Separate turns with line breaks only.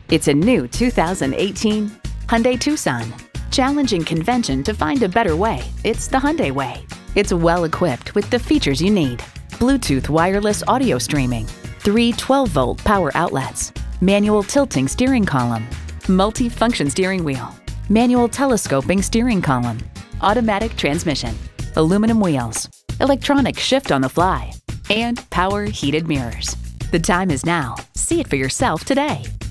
It's a new 2018 Hyundai Tucson. Challenging convention to find a better way, it's the Hyundai way. It's well equipped with the features you need. Bluetooth wireless audio streaming, 3 12-volt power outlets, manual tilting steering column, multi-function steering wheel, manual telescoping steering column, automatic transmission, aluminum wheels, electronic shift on the fly, and power heated mirrors. The time is now. See it for yourself today.